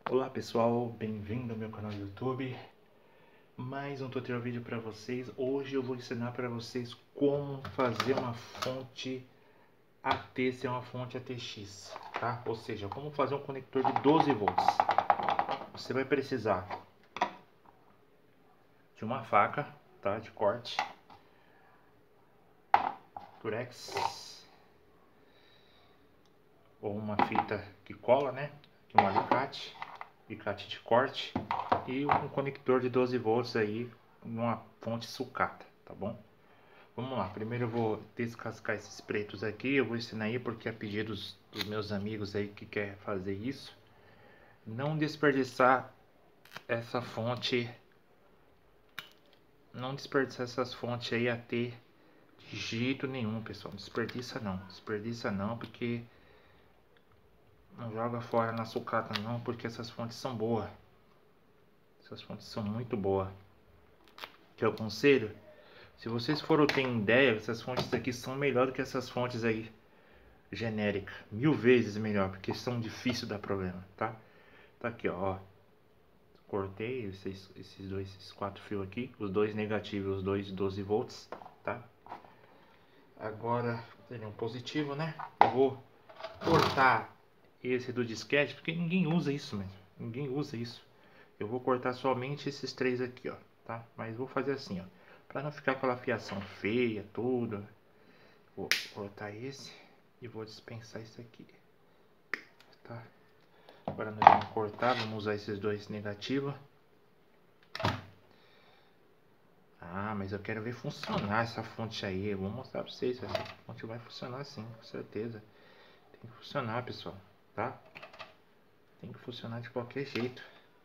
Olá pessoal, bem-vindo ao meu canal do YouTube. Mais um tutorial vídeo para vocês. Hoje eu vou ensinar para vocês como fazer uma fonte AT ser uma fonte ATX, tá? Ou seja, como fazer um conector de 12 volts. Você vai precisar de uma faca, tá? De corte, durex, ou uma fita que cola, né? Um alicate de corte e um conector de 12 volts aí, numa fonte sucata, tá bom? Vamos lá, primeiro eu vou descascar esses pretos aqui, eu vou ensinar aí porque é pedido dos meus amigos aí que quer fazer isso. Não desperdiçar essa fonte, não desperdiçar essas fontes aí AT de jeito nenhum, pessoal. Desperdiça não, porque não joga fora na sucata não, porque essas fontes são boas. Essas fontes são muito boas. Que eu aconselho, se vocês forem ter ideia, essas fontes aqui são melhor do que essas fontes aí genérica, 1000 vezes melhor, porque são difíceis de dar problema, tá? Tá aqui, ó. Cortei esses 4 fios aqui, os dois negativos e os dois 12 volts, tá? Agora, tem um positivo, né? Eu vou cortar esse do disquete, porque ninguém usa isso mesmo. Ninguém usa isso. Eu vou cortar somente esses três aqui, ó, tá? Mas vou fazer assim, ó, pra não ficar aquela fiação feia, tudo. Vou cortar esse e vou dispensar isso aqui, tá? Agora nós vamos cortar, vamos usar esses dois negativos. Ah, mas eu quero ver funcionar essa fonte aí. Eu vou mostrar pra vocês, essa fonte vai funcionar sim, com certeza. Tem que funcionar, pessoal, tá? Tem que funcionar de qualquer jeito.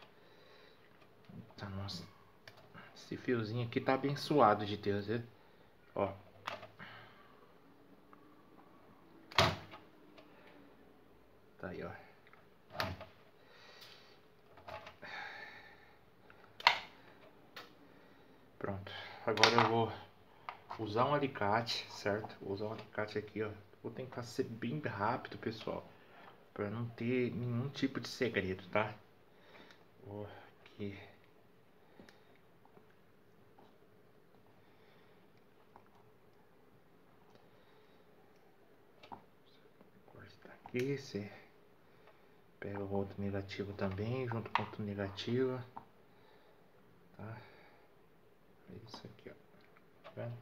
Tá, nossa. Esse fiozinho aqui tá abençoado de Deus, viu? Ó. Tá aí, ó. Pronto. Agora eu vou usar um alicate, certo? Vou usar um alicate aqui, ó. Vou tentar ser bem rápido, pessoal, para não ter nenhum tipo de segredo, tá? Vou aqui. Cortar aqui, você pega o outro negativo também, junto com o outro negativo, tá? É isso aqui, ó. Tá vendo?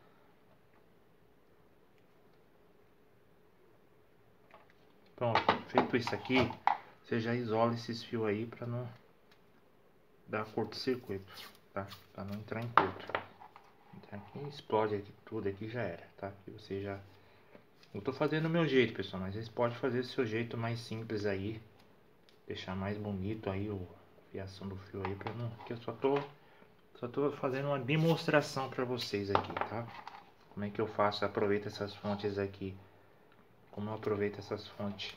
Pronto, feito isso aqui, você já isola esses fios aí para não dar curto-circuito, tá? Para não entrar em curto. Entrar aqui, explode aqui, tudo aqui já era, tá? Aqui você já... Eu tô fazendo do meu jeito, pessoal, mas vocês podem fazer do seu jeito mais simples aí, deixar mais bonito aí a fiação do fio aí, para não... Porque eu só tô fazendo uma demonstração para vocês aqui, tá? Como é que eu faço, aproveito essas fontes aqui. Como eu aproveito essas fontes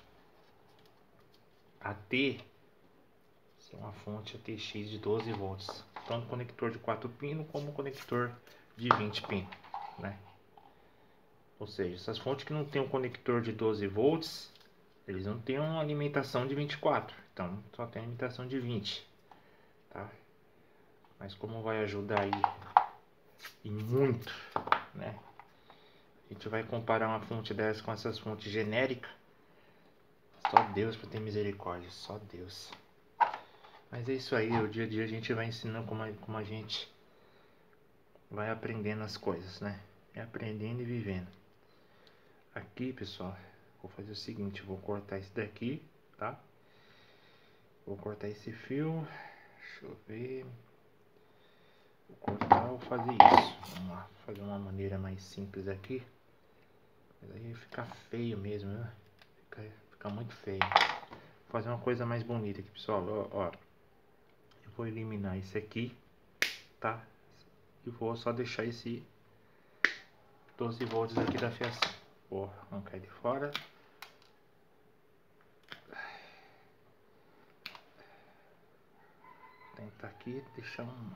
AT, é uma fonte ATX de 12 volts, tanto conector de 4 pinos como conector de 20 pinos, né? Ou seja, essas fontes que não tem um conector de 12 volts, eles não têm uma alimentação de 24, então só tem alimentação de 20, tá? Mas como vai ajudar aí e muito, né? A gente vai comparar uma fonte dessa com essas fontes genéricas. Só Deus para ter misericórdia, só Deus. Mas é isso aí, o dia a dia a gente vai ensinando como a gente vai aprendendo as coisas, né? É aprendendo e vivendo. Aqui, pessoal, vou fazer o seguinte, vou cortar esse daqui, tá? Vou cortar esse fio, deixa eu ver. Vou cortar ou fazer isso. Vamos lá, fazer uma maneira mais simples aqui. Mas aí fica feio mesmo, né? Fica muito feio. Vou fazer uma coisa mais bonita aqui, pessoal. Ó, eu vou eliminar esse aqui, tá? E vou só deixar esse 12 volts aqui da fiação. Vou arrancar ele fora. Tentar aqui, deixar um...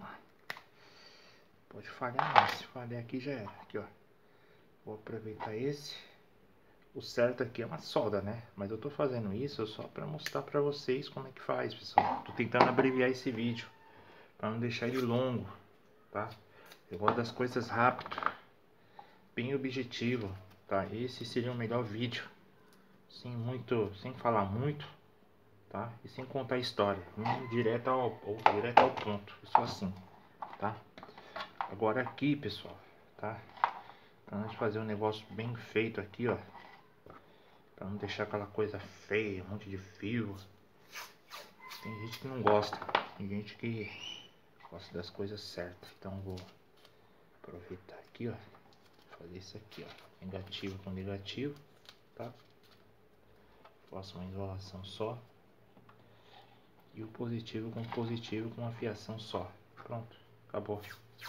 Pode falhar não, se falhar aqui já era. Aqui, ó. Vou aproveitar esse. O certo aqui é uma solda, né? Mas eu tô fazendo isso só para mostrar para vocês como é que faz, pessoal. Tô tentando abreviar esse vídeo para não deixar ele longo, tá? Eu gosto das coisas rápido, bem objetivo, tá? Esse seria o melhor vídeo, sem falar muito, tá? E sem contar história, direto ao ponto, só assim, tá? Agora aqui, pessoal, tá? Pra nós fazer um negócio bem feito aqui, ó. Pra não deixar aquela coisa feia, um monte de fio. Tem gente que não gosta, tem gente que gosta das coisas certas. Então vou aproveitar aqui, ó. Fazer isso aqui, ó. Negativo com negativo, tá? Faço uma enrolação só. E o positivo com uma fiação só. Pronto, acabou.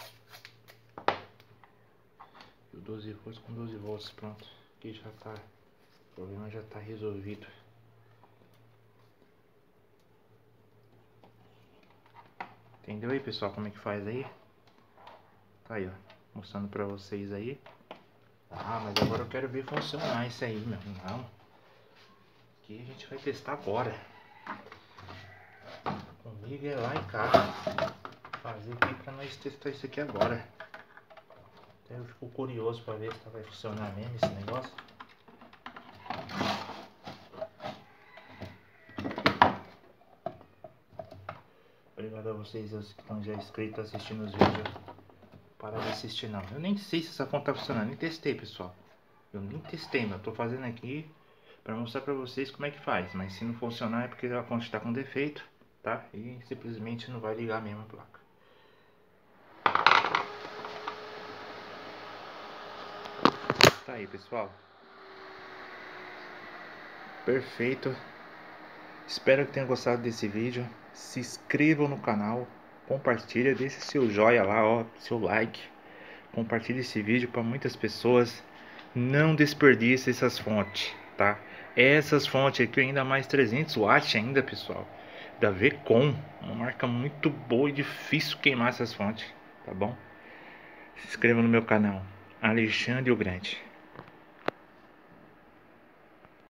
E o 12 volts com 12 volts, pronto. Aqui já tá, o problema já tá resolvido. Entendeu aí, pessoal, como é que faz aí? Tá aí, ó, mostrando pra vocês aí. Ah, mas agora eu quero ver funcionar isso aí, meu. Não. Aqui a gente vai testar agora. Comigo é lá em casa. Fazer aqui pra nós testar isso aqui agora. Até eu fico curioso pra ver se vai funcionar mesmo esse negócio. Obrigado a vocês que estão já inscritos assistindo os vídeos. Para de assistir não. Eu nem sei se essa fonte tá funcionando. Nem testei, pessoal. Eu nem testei, mas eu tô fazendo aqui para mostrar para vocês como é que faz. Mas se não funcionar é porque a fonte está com defeito, tá? E simplesmente não vai ligar mesmo a placa. Tá aí, pessoal. Perfeito. Espero que tenham gostado desse vídeo. Se inscrevam no canal, compartilha, deixe seu joinha lá, ó, seu like. Compartilhe esse vídeo para muitas pessoas. Não desperdice essas fontes, tá? Essas fontes aqui ainda mais 300 watts ainda, pessoal. Da Vecom, uma marca muito boa e difícil queimar essas fontes, tá bom? Se inscreva no meu canal, Alexandre o Grande.